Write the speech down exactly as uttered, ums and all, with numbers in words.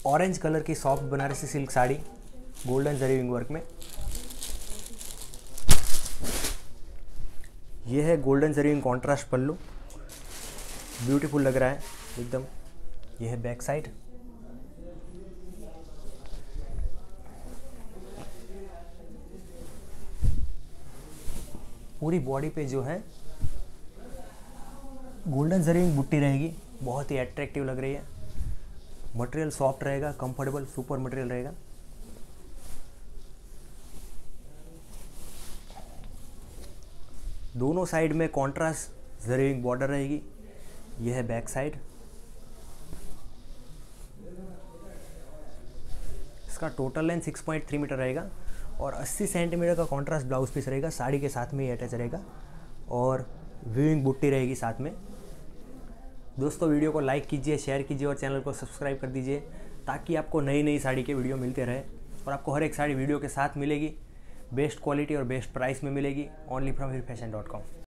Orange colour की soft Banarasi silk sari golden zari wing work में। ये है golden zari wing contrast pallu, beautiful लग रहा है एकदम। ये है बैक साइड। पूरी बॉडी पे जो है गोल्डन जरी विंग बुट्टी रहेगी, बहुत ही अट्रैक्टिव लग रही है। मटेरियल सॉफ्ट रहेगा, कंफर्टेबल सुपर मटेरियल रहेगा। दोनों साइड में कॉन्ट्रास्ट जरी विंग बॉर्डर रहेगी। यह है बैक साइड। इसका total length six point three metre रहेगा और अस्सी सेंटीमीटर का कॉन्ट्रास्ट ब्लाउज पीस रहेगा। साड़ी के साथ में ही अटैच रहेगा और वीविंग बुट्टी रहेगी साथ में। दोस्तों वीडियो को लाइक कीजिए, शेयर कीजिए और चैनल को सब्सक्राइब कर दीजिए ताकि आपको नई नई साड़ी के वीडियो मिलते रहे और आपको हर एक साड़ी वीडियो के साथ मिलेगी। बेस्ट क्वालिटी और बेस्ट प्राइस में मिलेगी। Only from Heer fashion dot com.